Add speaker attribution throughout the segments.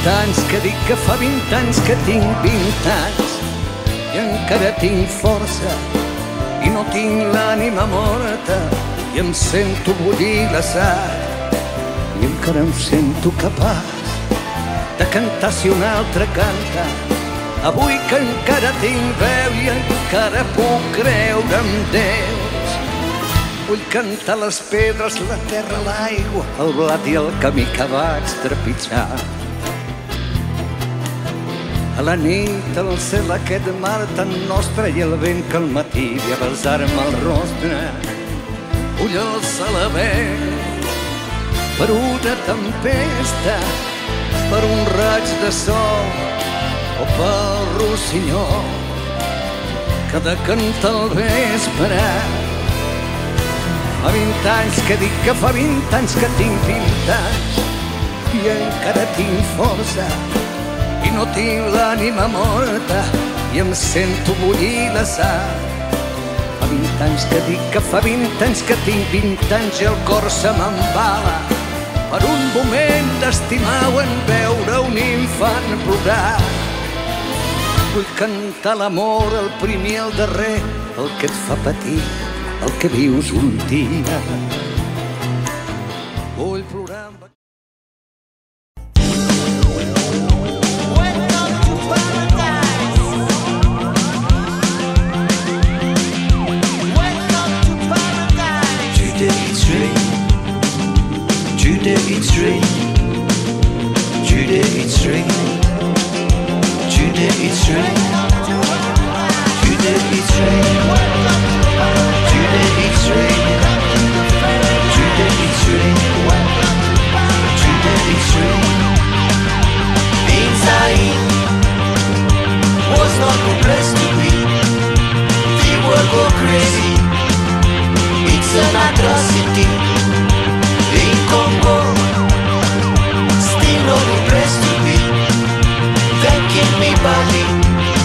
Speaker 1: anys que dic que fa 20 anys que tinc 20 anys i encara tinc força i no tinc l'ànima morta i em sento bullir la sang i encara em sento capaç de cantar si un altre canta. Avui que encara tinc veu i encara puc creure en Déu, vull cantar les pedres, la terra, l'aigua, el blat i el camí que vaig trepitjar. A la nit, al cel aquest mar tan nostre i el vent que al matí ve a besar-me el rostre. Vull alçar la veu per una tempesta, per un raig de sol o pel rossinyol que de cantar al vespre. Fa 20 anys que dic que fa 20 anys que tinc 20 anys i encara tinc força i no tinc l'ànima morta i em sento bullir la sang. Fa 20 anys que dic que fa 20 anys que tinc 20 anys i el cor se m'embala per un moment d'estimar o en veure un infant plorar. Vull cantar l'amor, el primer i el darrer, el que et fa patir, el que vius un dia. Vull plorar amb...
Speaker 2: It's rain, Judy, it's rain, Judy, it's rain, Judy, it's rain, Judy, it's rain, Judy, it's rain, Judy, it's rain. Inside was not the place to be. The world go crazy. It's an atrocity. In Congo, still no place to be. Thanking me, buddy.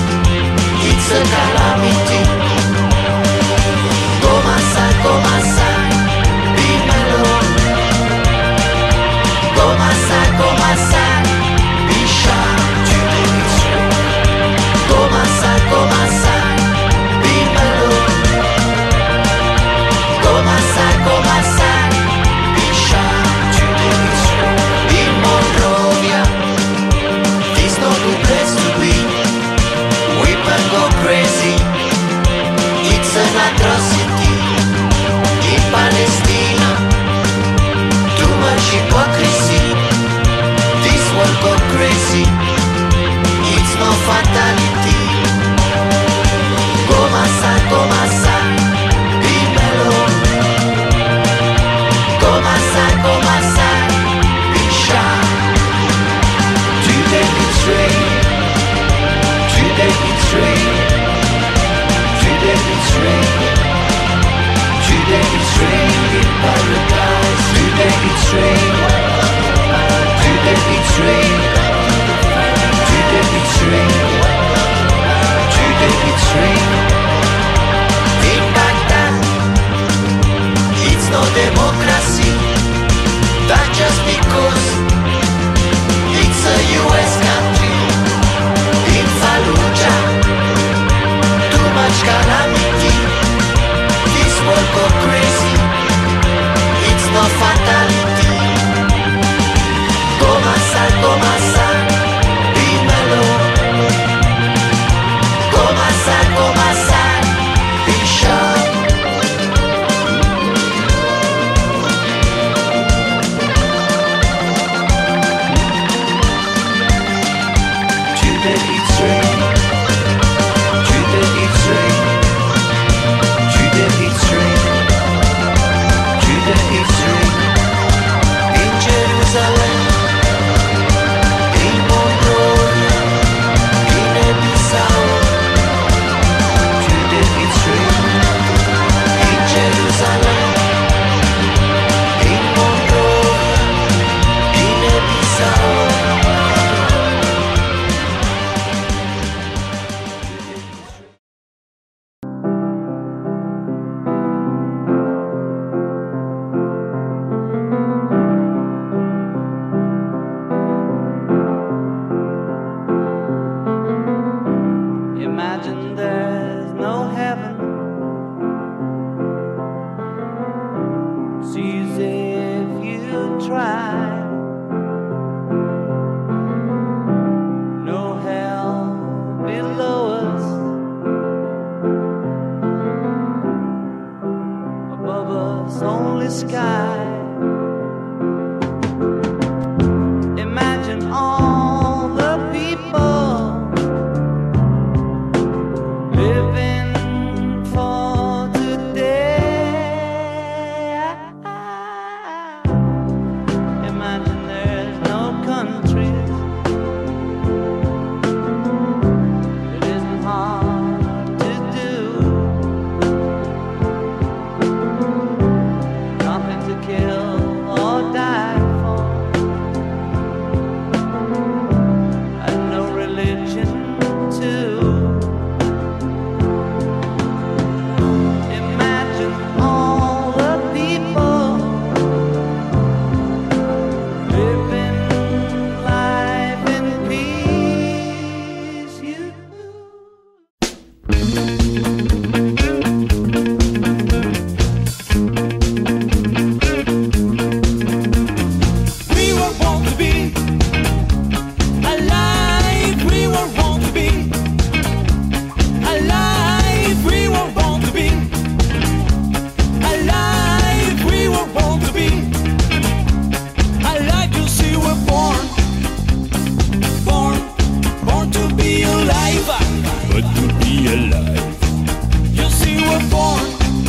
Speaker 2: sky. Imagine all the people living for today. Imagine there's no countries. It isn't hard to do. Nothing to kill or die for, and no religion too. Imagine all the people living life in peace. You We were born to be alive. We were born to be alive. We were born to be alive. We were born to be alive. You see, we're born to be alive.
Speaker 3: But to be alive,
Speaker 2: You see, we're born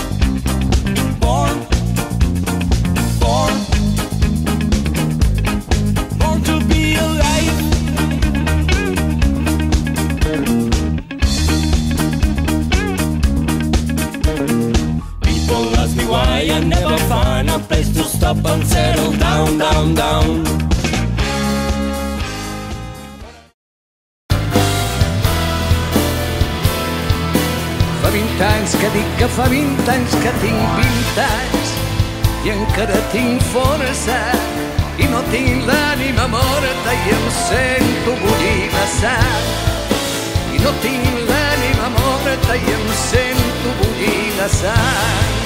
Speaker 2: to be alive.
Speaker 3: people ask me why I never find a place to stop and settle down, down, down.
Speaker 1: Fa 20 anys que dic que fa 20 anys que tinc 20 anys i encara tinc força i no tinc l'ànima morta i em sento bullir la sang. I no tinc l'ànima morta i em sento bullir la sang.